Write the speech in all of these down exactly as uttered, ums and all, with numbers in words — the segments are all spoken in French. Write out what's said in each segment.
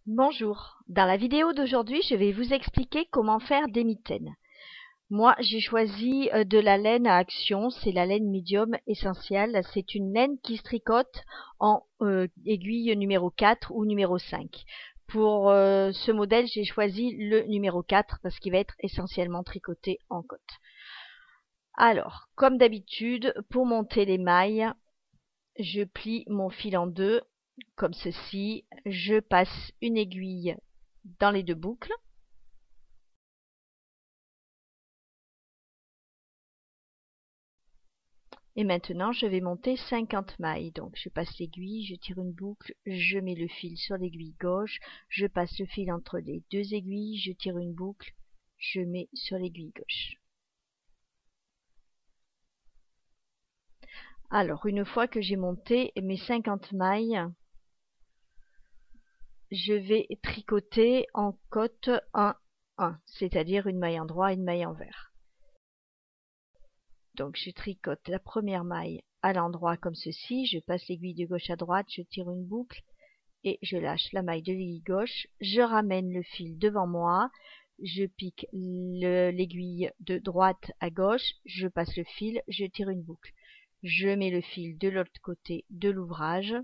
Bonjour, dans la vidéo d'aujourd'hui, je vais vous expliquer comment faire des mitaines. Moi, j'ai choisi de la laine à action, c'est la laine médium essentielle. C'est une laine qui se tricote en euh, aiguille numéro quatre ou numéro cinq. Pour euh, ce modèle, j'ai choisi le numéro quatre parce qu'il va être essentiellement tricoté en côte. Alors, comme d'habitude, pour monter les mailles, je plie mon fil en deux, comme ceci. Je passe une aiguille dans les deux boucles. Et maintenant, je vais monter cinquante mailles. Donc, je passe l'aiguille, je tire une boucle, je mets le fil sur l'aiguille gauche, je passe le fil entre les deux aiguilles, je tire une boucle, je mets sur l'aiguille gauche. Alors, une fois que j'ai monté mes cinquante mailles, je vais tricoter en côte un un, c'est-à-dire une maille en droit et une maille envers. Donc, je tricote la première maille à l'endroit comme ceci, je passe l'aiguille de gauche à droite, je tire une boucle et je lâche la maille de l'aiguille gauche, je ramène le fil devant moi, je pique l'aiguille de droite à gauche, je passe le fil, je tire une boucle. Je mets le fil de l'autre côté de l'ouvrage.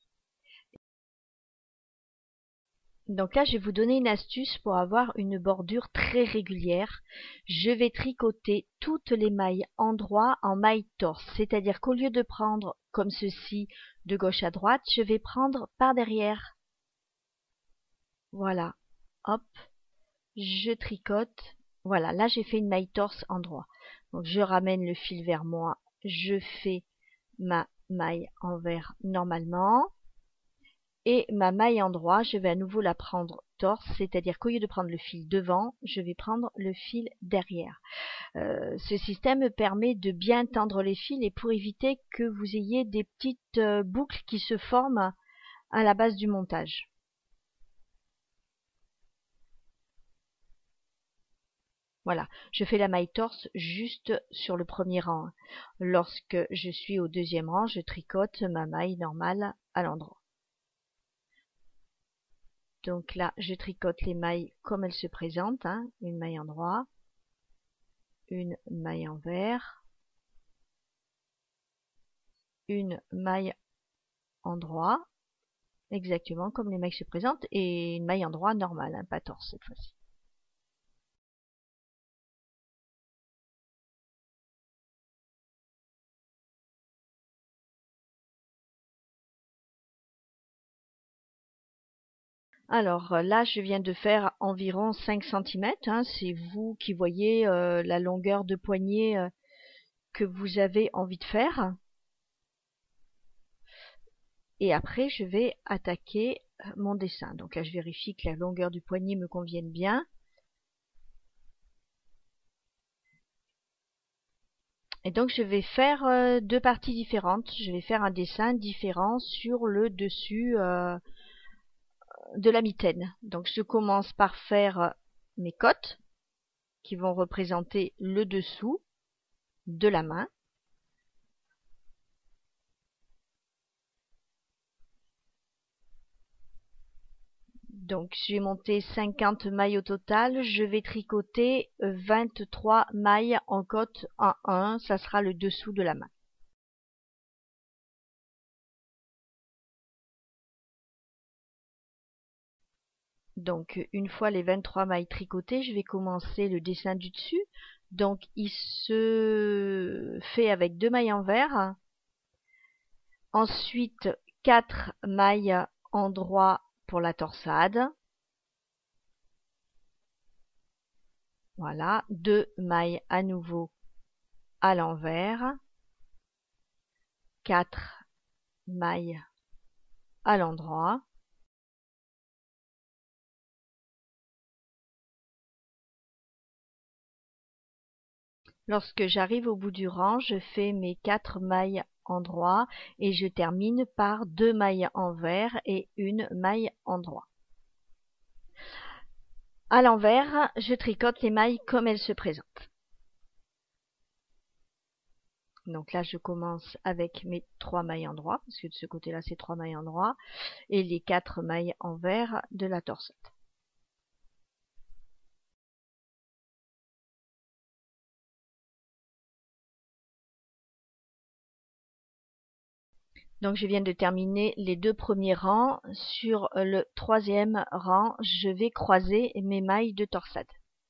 Donc là, je vais vous donner une astuce pour avoir une bordure très régulière. Je vais tricoter toutes les mailles en droit en maille torse, c'est-à-dire qu'au lieu de prendre comme ceci de gauche à droite, je vais prendre par derrière. Voilà, hop, je tricote. Voilà, là j'ai fait une maille torse en droit. Donc je ramène le fil vers moi, je fais ma maille envers normalement. Et ma maille en droit, je vais à nouveau la prendre torse, c'est-à-dire qu'au lieu de prendre le fil devant, je vais prendre le fil derrière. Euh, ce système permet de bien tendre les fils et pour éviter que vous ayez des petites euh, boucles qui se forment à la base du montage. Voilà, je fais la maille torse juste sur le premier rang. Lorsque je suis au deuxième rang, je tricote ma maille normale à l'endroit. Donc là, je tricote les mailles comme elles se présentent, hein. Une maille en droit, une maille envers, une maille en droit, exactement comme les mailles se présentent, et une maille en droit normale, hein, pas torse cette fois-ci. Alors là, je viens de faire environ cinq centimètres, hein, c'est vous qui voyez euh, la longueur de poignet euh, que vous avez envie de faire. Et après, je vais attaquer mon dessin. Donc là, je vérifie que la longueur du poignet me convienne bien. Et donc, je vais faire euh, deux parties différentes. Je vais faire un dessin différent sur le dessus euh, de la mitaine. Donc, je commence par faire mes côtes qui vont représenter le dessous de la main. Donc, j'ai monté cinquante mailles au total. Je vais tricoter vingt-trois mailles en côte un un. Ça sera le dessous de la main. Donc, une fois les vingt-trois mailles tricotées, je vais commencer le dessin du dessus. Donc, il se fait avec deux mailles envers. Ensuite, quatre mailles en droit pour la torsade. Voilà, deux mailles à nouveau à l'envers. quatre mailles à l'endroit. Lorsque j'arrive au bout du rang, je fais mes quatre mailles en droit et je termine par deux mailles envers et une maille en droit. À l'envers, je tricote les mailles comme elles se présentent. Donc là, je commence avec mes trois mailles en droit, parce que de ce côté-là, c'est trois mailles en droit, et les quatre mailles en vert de la torsade. Donc je viens de terminer les deux premiers rangs. Sur le troisième rang, je vais croiser mes mailles de torsade.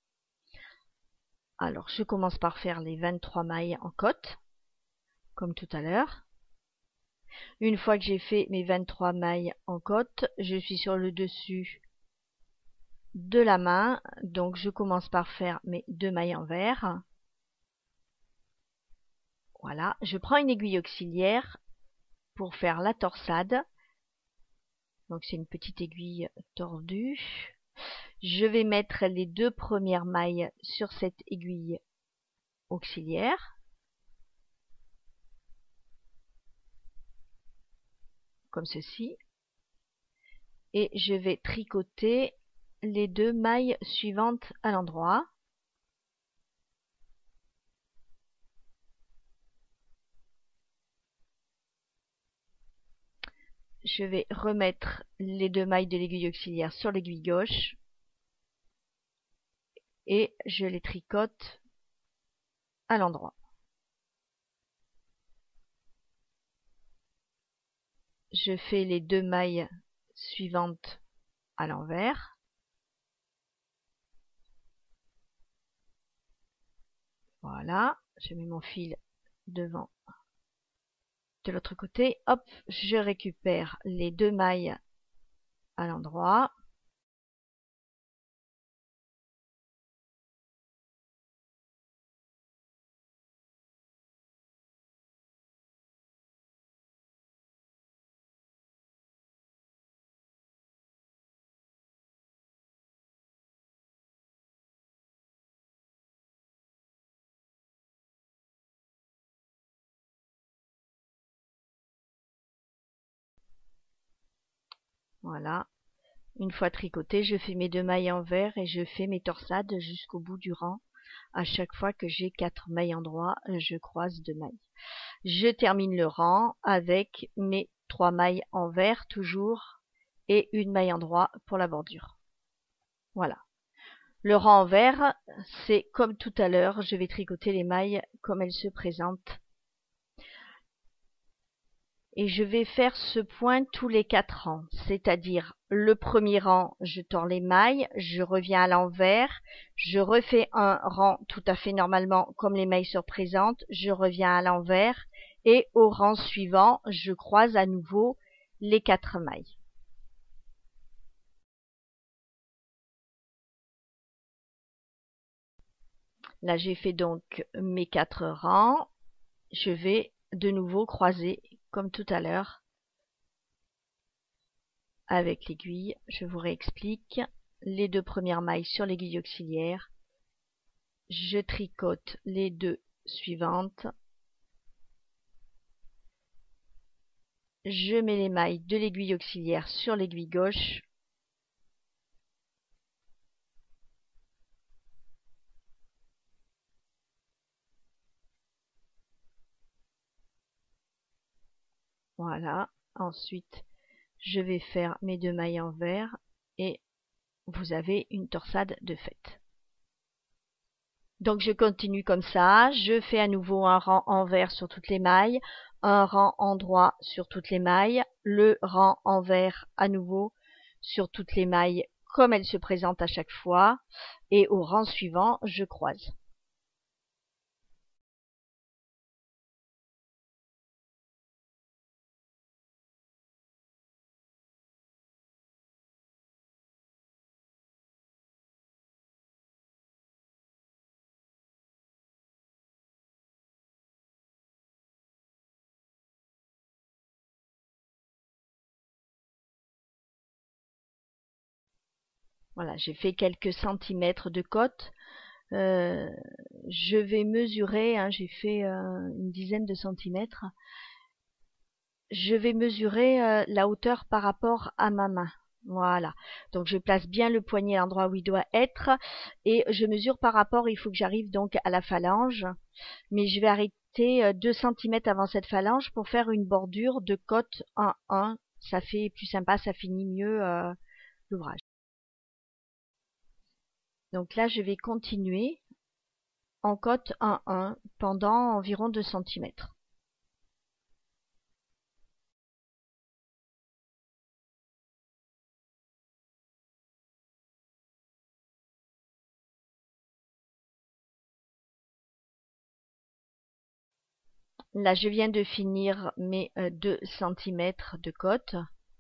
Alors je commence par faire les vingt-trois mailles en côte, comme tout à l'heure. Une fois que j'ai fait mes vingt-trois mailles en côte, je suis sur le dessus de la main. Donc je commence par faire mes deux mailles en vert. Voilà, je prends une aiguille auxiliaire pour faire la torsade. Donc c'est une petite aiguille tordue. Je vais mettre les deux premières mailles sur cette aiguille auxiliaire. Comme ceci. Et je vais tricoter les deux mailles suivantes à l'endroit. Je vais remettre les deux mailles de l'aiguille auxiliaire sur l'aiguille gauche et je les tricote à l'endroit. Je fais les deux mailles suivantes à l'envers. Voilà, je mets mon fil devant. De l'autre côté, hop, je récupère les deux mailles à l'endroit. Voilà. Une fois tricoté, je fais mes deux mailles en vert et je fais mes torsades jusqu'au bout du rang. À chaque fois que j'ai quatre mailles en droit, je croise deux mailles. Je termine le rang avec mes trois mailles en vert toujours et une maille en droit pour la bordure. Voilà. Le rang en vert, c'est comme tout à l'heure, je vais tricoter les mailles comme elles se présentent. Et je vais faire ce point tous les quatre rangs, c'est-à-dire le premier rang, je tords les mailles, je reviens à l'envers, je refais un rang tout à fait normalement comme les mailles se représentent, je reviens à l'envers et au rang suivant, je croise à nouveau les quatre mailles. Là, j'ai fait donc mes quatre rangs, je vais de nouveau croiser comme tout à l'heure avec l'aiguille. Je vous réexplique. Les deux premières mailles sur l'aiguille auxiliaire. Je tricote les deux suivantes. Je mets les mailles de l'aiguille auxiliaire sur l'aiguille gauche. Voilà. Ensuite, je vais faire mes deux mailles en vert et vous avez une torsade de fait. Donc je continue comme ça, je fais à nouveau un rang en vert sur toutes les mailles, un rang en droit sur toutes les mailles, le rang en vert à nouveau sur toutes les mailles comme elles se présentent à chaque fois, et au rang suivant, je croise. Voilà, j'ai fait quelques centimètres de côte. Euh, je vais mesurer, hein, j'ai fait euh, une dizaine de centimètres. Je vais mesurer euh, la hauteur par rapport à ma main. Voilà, donc je place bien le poignet à l'endroit où il doit être et je mesure par rapport, il faut que j'arrive donc à la phalange, mais je vais arrêter arrêter deux centimètres avant cette phalange pour faire une bordure de cote un un. Ça fait plus sympa, ça finit mieux euh, l'ouvrage. Donc là, je vais continuer en cote un un pendant environ deux centimètres. Là, je viens de finir mes euh, deux centimètres de cote.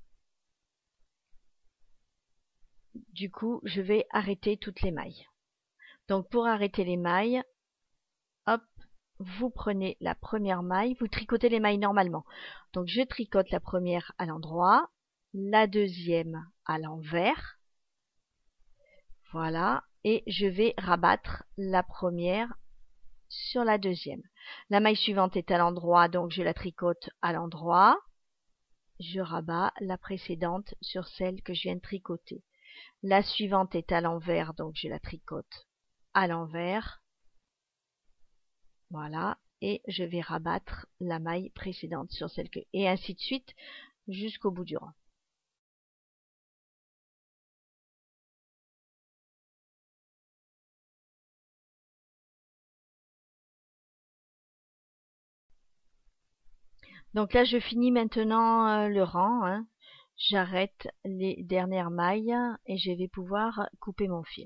Du coup, je vais arrêter toutes les mailles. Donc, pour arrêter les mailles, hop, vous prenez la première maille, vous tricotez les mailles normalement. Donc, je tricote la première à l'endroit, la deuxième à l'envers. Voilà, et je vais rabattre la première sur la deuxième. La maille suivante est à l'endroit, donc je la tricote à l'endroit. Je rabats la précédente sur celle que je viens de tricoter. La suivante est à l'envers, donc je la tricote à l'envers. Voilà, et je vais rabattre la maille précédente sur celle que... Et ainsi de suite jusqu'au bout du rang. Donc là, je finis maintenant euh, le rang. Hein. J'arrête les dernières mailles et je vais pouvoir couper mon fil.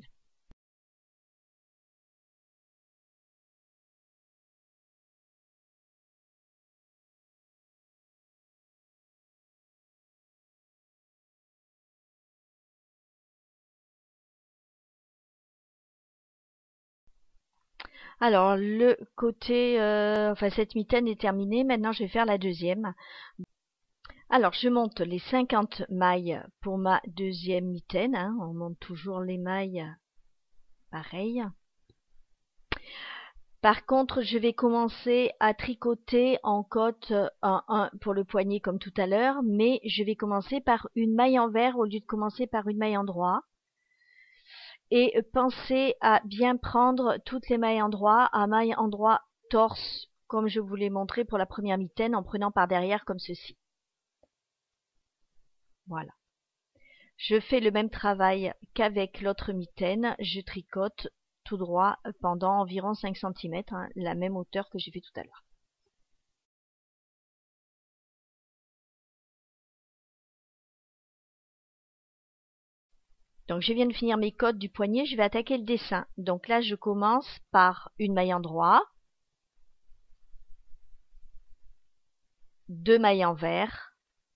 Alors, le côté, euh, enfin cette mitaine est terminée. Maintenant, je vais faire la deuxième. Alors, je monte les cinquante mailles pour ma deuxième mitaine. Hein. On monte toujours les mailles pareil. Par contre, je vais commencer à tricoter en cote un un pour le poignet comme tout à l'heure, mais je vais commencer par une maille envers au lieu de commencer par une maille endroit. Et pensez à bien prendre toutes les mailles endroit, à maille endroit torse, comme je vous l'ai montré pour la première mitaine, en prenant par derrière comme ceci. Voilà. Je fais le même travail qu'avec l'autre mitaine, je tricote tout droit pendant environ cinq centimètres, hein, la même hauteur que j'ai fait tout à l'heure. Donc je viens de finir mes cotes du poignet, je vais attaquer le dessin. Donc là je commence par une maille endroit, deux mailles envers,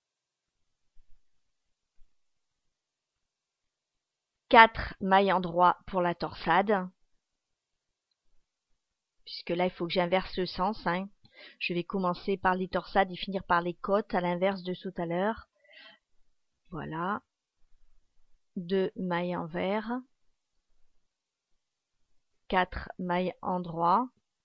quatre mailles endroit pour la torsade, puisque là il faut que j'inverse le sens. Hein. Je vais commencer par les torsades et finir par les côtes à l'inverse de tout à l'heure. Voilà. deux mailles envers, quatre mailles endroit,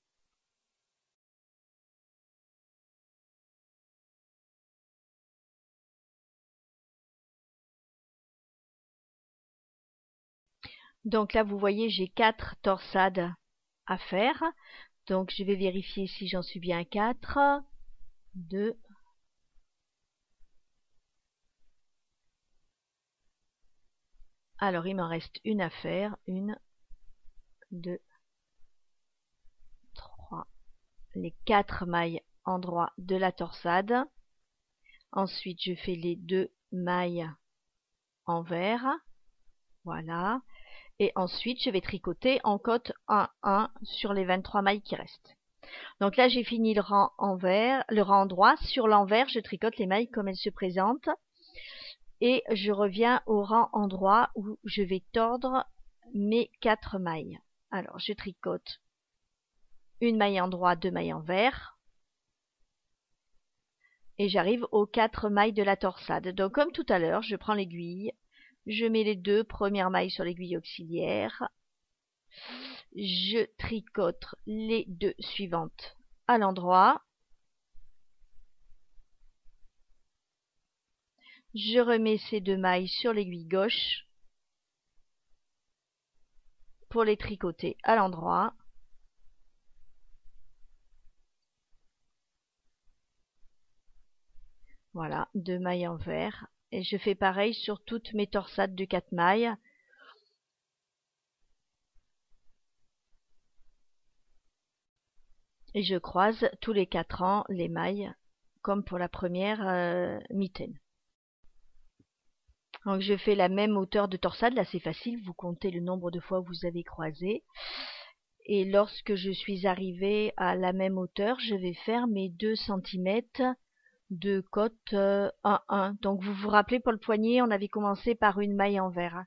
donc là vous voyez j'ai quatre torsades à faire, donc je vais vérifier si j'en suis bien à quatre, deux, alors il m'en reste une à faire, une, deux, trois, les quatre mailles endroit de la torsade. Ensuite je fais les deux mailles envers, voilà, et ensuite je vais tricoter en cote un un sur les vingt-trois mailles qui restent. Donc là j'ai fini le rang envers, le rang droit. Sur l'envers je tricote les mailles comme elles se présentent et je reviens au rang endroit où je vais tordre mes quatre mailles. Alors je tricote une maille endroit, deux mailles envers et j'arrive aux quatre mailles de la torsade. Donc comme tout à l'heure, je prends l'aiguille, je mets les deux premières mailles sur l'aiguille auxiliaire, je tricote les deux suivantes à l'endroit, je remets ces deux mailles sur l'aiguille gauche pour les tricoter à l'endroit, Voilà, deux mailles en vert. Et je fais pareil sur toutes mes torsades de quatre mailles. Et je croise tous les quatre rangs les mailles, comme pour la première euh, mitaine. Donc je fais la même hauteur de torsade, là c'est facile, vous comptez le nombre de fois que vous avez croisé. Et lorsque je suis arrivée à la même hauteur, je vais faire mes deux centimètres de côte euh, un un. Donc vous vous rappelez, pour le poignet, on avait commencé par une maille en vert.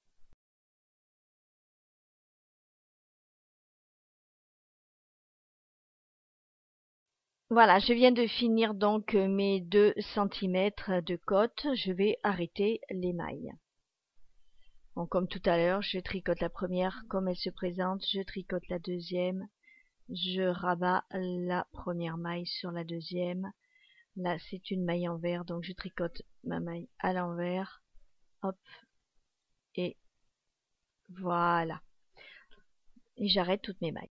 Voilà, je viens de finir donc mes deux centimètres de côte. Je vais arrêter les mailles. Bon, comme tout à l'heure, je tricote la première comme elle se présente, je tricote la deuxième, je rabats la première maille sur la deuxième. Là, c'est une maille en vert, donc je tricote ma maille à l'envers. Hop, et voilà. Et j'arrête toutes mes mailles.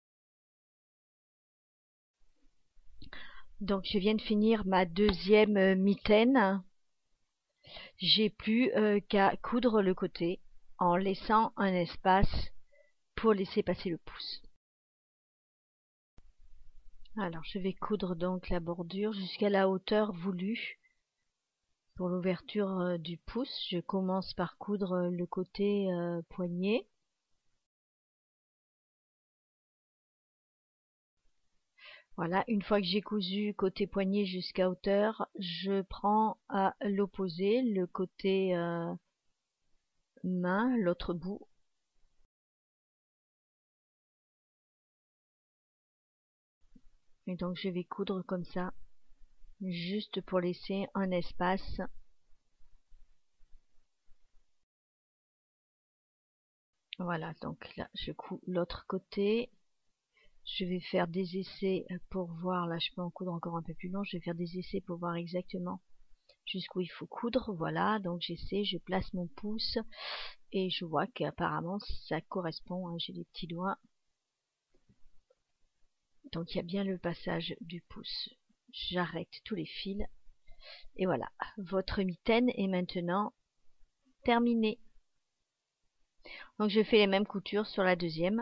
Donc je viens de finir ma deuxième euh, mitaine. J'ai plus euh, qu'à coudre le côté en laissant un espace pour laisser passer le pouce. Alors je vais coudre donc la bordure jusqu'à la hauteur voulue pour l'ouverture euh, du pouce. Je commence par coudre le côté euh, poignet. Voilà, une fois que j'ai cousu côté poignet jusqu'à hauteur, je prends à l'opposé le côté euh, main, l'autre bout. Et donc je vais coudre comme ça, juste pour laisser un espace. Voilà, donc là je couds l'autre côté. Je vais faire des essais pour voir, là je peux en coudre encore un peu plus long, je vais faire des essais pour voir exactement jusqu'où il faut coudre. Voilà, donc j'essaie, je place mon pouce et je vois qu'apparemment ça correspond, hein, j'ai les petits doigts. Donc il y a bien le passage du pouce. J'arrête tous les fils et voilà, votre mitaine est maintenant terminée. Donc je fais les mêmes coutures sur la deuxième.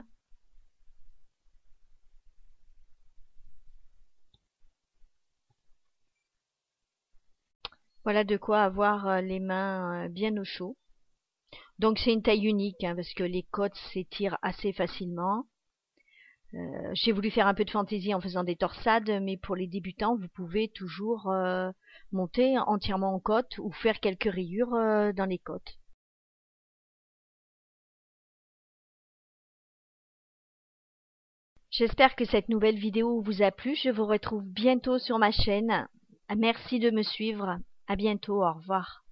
Voilà de quoi avoir les mains bien au chaud. Donc c'est une taille unique, hein, parce que les côtes s'étirent assez facilement. Euh, j'ai voulu faire un peu de fantaisie en faisant des torsades, mais pour les débutants, vous pouvez toujours euh, monter entièrement en côte ou faire quelques rayures euh, dans les côtes. J'espère que cette nouvelle vidéo vous a plu. Je vous retrouve bientôt sur ma chaîne. Merci de me suivre. À bientôt. Au revoir.